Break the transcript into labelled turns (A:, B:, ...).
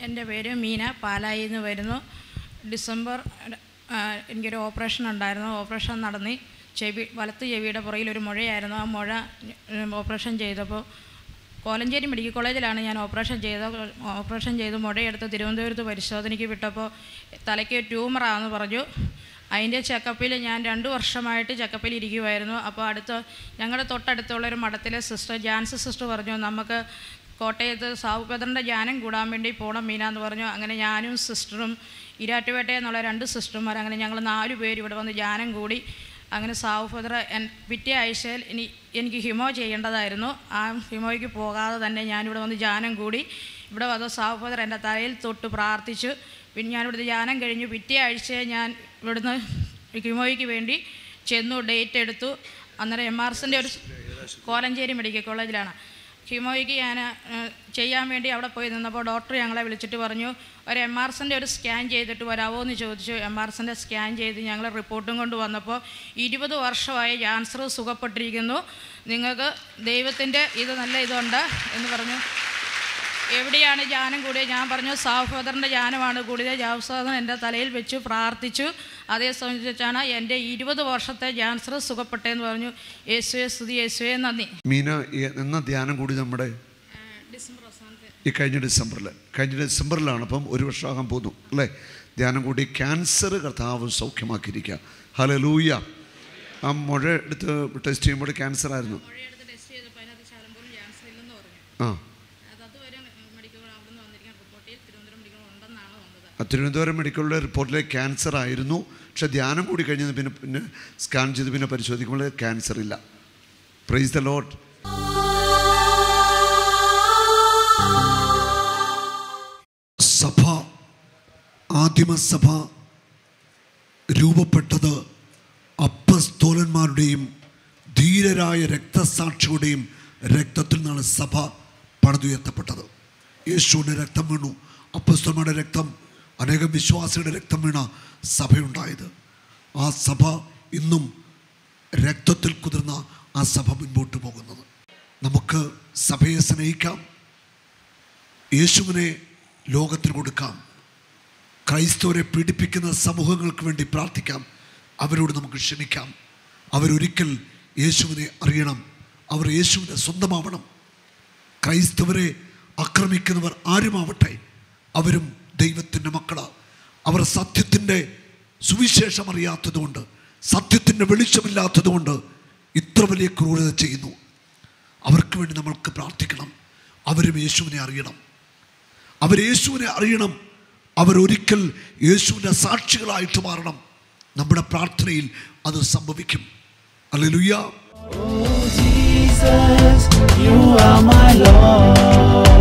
A: എൻ്റെ പേര് മീന, പാലായിൽ നിന്ന് വരുന്നു. ഡിസംബർ എനിക്കൊരു ഓപ്പറേഷൻ ഉണ്ടായിരുന്നു. ഓപ്പറേഷൻ നടന്ന് വലത്ത് ചെവിയുടെ പുറകിൽ ഒരു മുഴയായിരുന്നു. ആ മുഴ ഓപ്പറേഷൻ ചെയ്തപ്പോൾ കോലഞ്ചേരി മെഡിക്കൽ കോളേജിലാണ് ഞാൻ ഓപ്പറേഷൻ ചെയ്ത് മുഴയെടുത്ത് തിരുവനന്തപുരത്ത് പരിശോധനയ്ക്ക് വിട്ടപ്പോൾ തലയ്ക്ക് ട്യൂമറാണെന്ന് പറഞ്ഞു. അതിൻ്റെ ചെക്കപ്പിൽ ഞാൻ 2 വർഷമായിട്ട് ചെക്കപ്പിൽ ഇരിക്കുമായിരുന്നു. അപ്പോൾ ഞങ്ങളുടെ തൊട്ടടുത്തുള്ളൊരു മഠത്തിലെ സിസ്റ്റർ ജാൻസ് സിസ്റ്റർ പറഞ്ഞു, നമുക്ക് കോട്ടയത്ത് സാവുപേദറിൻ്റെ ധ്യാനം കൂടാൻ വേണ്ടി പോകണം മീനാന്ന് പറഞ്ഞു. അങ്ങനെ ഞാനും സിസ്റ്ററും ഇരാറ്റുപേട്ടയിൽ നിന്നുള്ള 2 സിസ്റ്റർമാർ, അങ്ങനെ ഞങ്ങൾ 4 പേര് ഇവിടെ വന്ന് ധ്യാനം കൂടി. അങ്ങനെ സാവുപേദർ പിറ്റേ ആഴ്ചയിൽ എനിക്ക് ഹിമോ ചെയ്യേണ്ടതായിരുന്നു. ആ ഹിമോയ്ക്ക് പോകാതെ തന്നെ ഞാനിവിടെ വന്ന് ധ്യാനം കൂടി. ഇവിടെ വന്ന് സാവുപേദർ എൻ്റെ തലയിൽ തൊട്ട് പ്രാർത്ഥിച്ചു. പിന്നെ ഞാനിവിടുത്തെ ധ്യാനം കഴിഞ്ഞു. പിറ്റേ ആഴ്ച ഞാൻ ഇവിടുന്ന് ഹിമോയ്ക്ക് വേണ്ടി ചെന്നു, ഡേറ്റ് എടുത്തു. അന്നേരം MRSൻ്റെ ഒരു കോലഞ്ചേരി മെഡിക്കൽ കോളേജിലാണ്. ഹിമോയ്ക്ക് ഞാൻ ചെയ്യാൻ വേണ്ടി അവിടെ പോയി നിന്നപ്പോൾ ഡോക്ടർ ഞങ്ങളെ വിളിച്ചിട്ട് പറഞ്ഞു, ഒരു MRSൻ്റെ ഒരു സ്കാൻ ചെയ്തിട്ട് വരാമോ എന്ന് ചോദിച്ചു. MRSൻ്റെ സ്കാൻ ചെയ്ത് ഞങ്ങൾ റിപ്പോർട്ടും കൊണ്ട് വന്നപ്പോൾ 20 വർഷമായി ക്യാൻസർ സുഖപ്പെട്ടിരിക്കുന്നു, നിങ്ങൾക്ക് ദൈവത്തിൻ്റെ നല്ല ഇതുണ്ട് എന്ന് പറഞ്ഞു. എവിടെയാണ് ധ്യാനം കൂടിയത്? ഞാൻ പറഞ്ഞു സാവുപേദറിൻ്റെ ധ്യാനമാണ് കൂടിയത്. ജാവസാദൻ എൻ്റെ തലയിൽ വെച്ച് പ്രാർത്ഥിച്ചു. അതേ സംബന്ധിച്ചാണ് എൻ്റെ 20 വർഷത്തെ ക്യാൻസർ സുഖപ്പെട്ടതെന്ന് പറഞ്ഞു. യേശുവേ സ്തുതി, യേശുവേ നന്ദി.
B: മീന എന്ന ധ്യാനം കൂടി നമ്മുടെ ഈ കഴിഞ്ഞ ഡിസംബറിലാണ്. അപ്പം 1 വർഷമാകാൻ പോകുന്നു അല്ലേ? ധ്യാനം കൂടി ക്യാൻസർ കർത്താവ് സൗഖ്യമാക്കിയിരിക്കുക. ഹല്ലേലൂയ. ആ മുഴ എടുത്ത് ടെസ്റ്റ് ചെയ്യുമ്പോൾ ക്യാൻസർ ആയിരുന്നു. തിരുവനന്തപുരം മെഡിക്കലിലെ റിപ്പോർട്ടിലെ ക്യാൻസർ ആയിരുന്നു. പക്ഷെ ധ്യാനം കൂടി കഴിഞ്ഞത് പിന്നെ സ്കാൻ ചെയ്ത് പിന്നെ പരിശോധിക്കുമ്പോൾ ക്യാൻസർ ഇല്ല. Praise the Lord. സഭ, ആദിമസഭ രൂപപ്പെട്ടത് അപ്പസ്തോലന്മാരുടെയും ധീരരായ രക്തസാക്ഷികളുടെയും രക്തത്തിൽ നിന്നാണ് സഭ പണിതുയർത്തപ്പെട്ടത്. യേശുവിൻ്റെ രക്തം വീണു, അപ്പസ്തോലന്മാരുടെ രക്തം, അനേകം വിശ്വാസികളുടെ രക്തം വീണ സഭയുണ്ടായത്. ആ സഭ ഇന്നും രക്തത്തിൽ കുതിർന്ന ആ സഭ മുൻപോട്ട് പോകുന്നത്. നമുക്ക് സഭയെ സ്നേഹിക്കാം, യേശുവിനെ ലോകത്തിന് കൊടുക്കാം, ക്രൈസ്തവരെ പീഡിപ്പിക്കുന്ന സമൂഹങ്ങൾക്ക് വേണ്ടി പ്രാർത്ഥിക്കാം, അവരോട് നമുക്ക് ക്ഷമിക്കാം. അവരൊരിക്കൽ യേശുവിനെ അറിയണം, അവർ യേശുവിനെ സ്വന്തമാവണം. ക്രൈസ്തവരെ ആക്രമിക്കുന്നവർ ആരുമാവട്ടെ, അവരും ദൈവത്തിൻ്റെ മക്കളാണ്. അവർ സത്യത്തിൻ്റെ സുവിശേഷം അറിയാത്തതുകൊണ്ട്, സത്യത്തിൻ്റെ വെളിച്ചമില്ലാത്തതുകൊണ്ട് ഇത്ര വലിയ ക്രൂരത ചെയ്യുന്നു. അവർക്ക് വേണ്ടി നമ്മൾക്ക് പ്രാർത്ഥിക്കണം. അവരും യേശുവിനെ അറിയണം, യേശുവിനെ അറിയണം. അവരൊരിക്കൽ യേശുവിൻ്റെ സാക്ഷികളായിട്ട് മാറണം. നമ്മുടെ പ്രാർത്ഥനയിൽ അത് സംഭവിക്കും. Hallelujah. Oh Jesus, you are my Lord.